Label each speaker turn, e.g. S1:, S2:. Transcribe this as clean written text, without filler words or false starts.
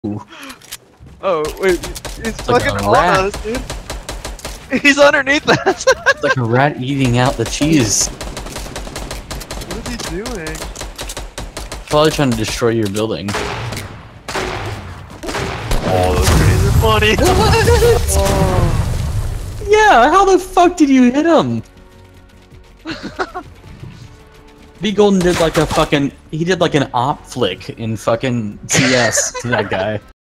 S1: Oh, wait. He's
S2: like
S1: fucking
S2: a
S1: on
S2: rat.
S1: us, dude. He's underneath us.
S2: It's like a rat eating out the cheese.
S1: What is he doing?
S2: Probably trying to destroy your building.
S1: Oh, those grenades are funny. Oh.
S2: Yeah, how the fuck did you hit him? B Golden did like a fucking, he did like an op flick in fucking CS to that guy.